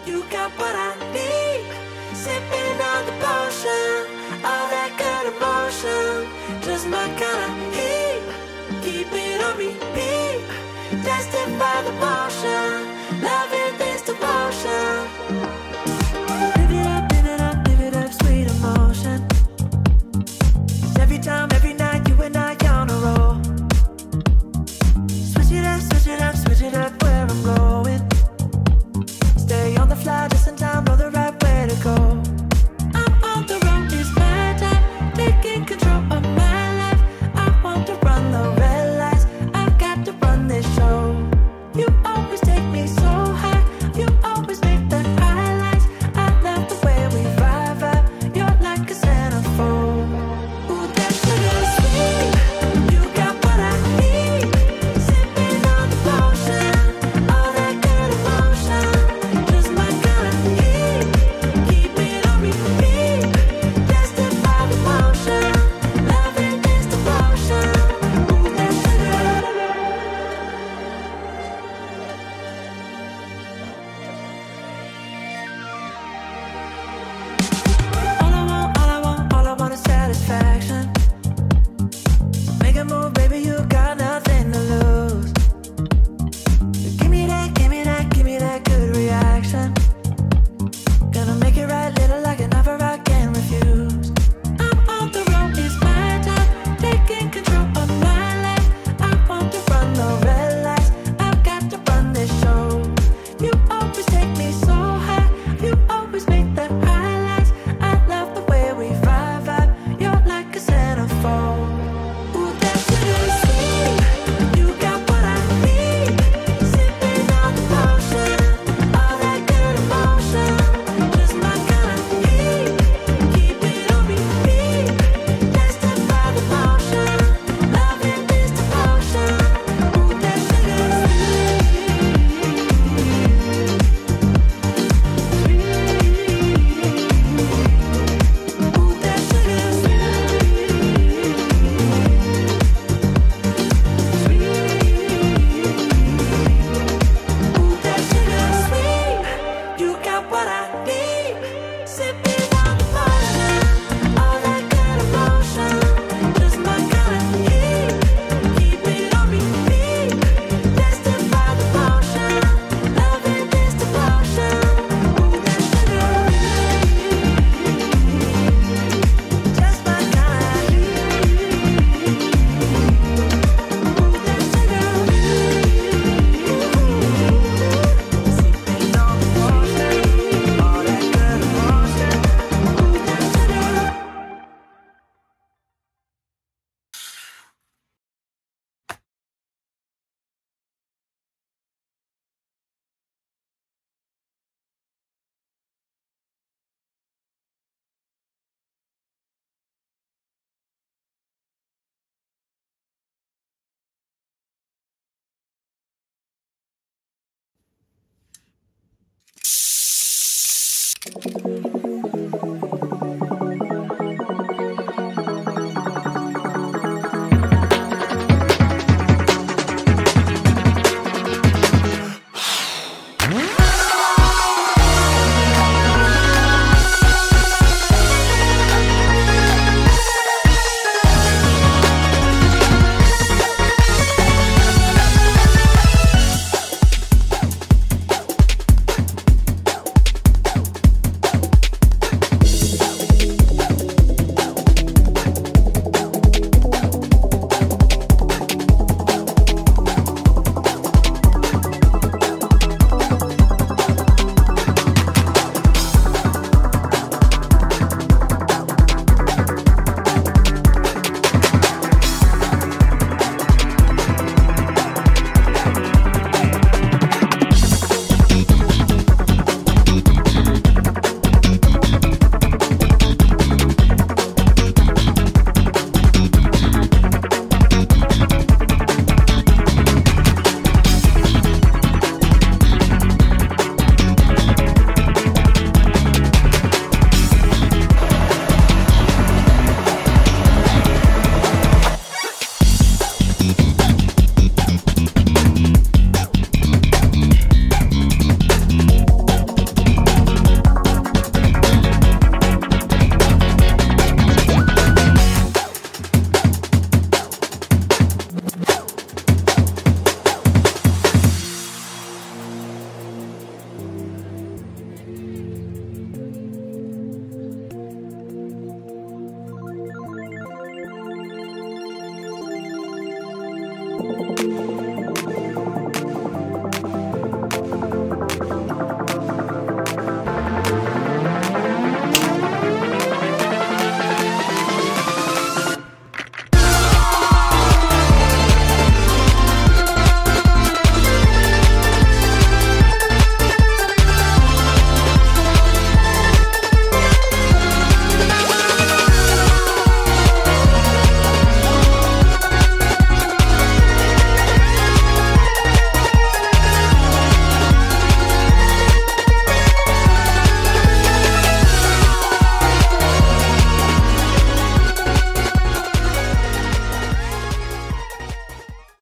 You got what I need. Sipping on the potion, all that good emotion, just my kind of heat. Keep it on repeat, destined by the motion, loving this devotion. Live it up, live it up, live it up, sweet emotion. Every time, every night, you and I on a roll. Switch it up, switch it up, switch it up where I'm going. Stay on the fly, just in time, know the right way to go. I'm on the road, it's my time, taking control of my life. I want to run the red lights, I've got to run this show. You always take me so high, you always make the highlights. I love the way we vibe, you're like a centerfold. Ooh, that sugar sweet, you got what I need. Sipping on the potion, all that good emotion, just my kind of heat. Keep it on repeat, destined by the motion, loving this devotion. Ooh, that sugar. All I want is satisfaction. Make a move, baby, you got nothing to lose. Give me that, give me that, give me that good reaction. Gonna make it right, little like an offer I can't refuse. I'm on the road, it's my time, taking control of my life. I want to run the red lights, I've got to run this show. You always take me so high, you always make the highlights. I love the way we vibe, you're like a centerfold. Ooh, that sugar sweet, you got what I need. Sipping on the potion, all that good emotion, just my kind of heat. Keep it on repeat, destined by the motion, loving this devotion. Ooh, that sugar Ooh, that sugar Ooh, that sugar sweet, you got what I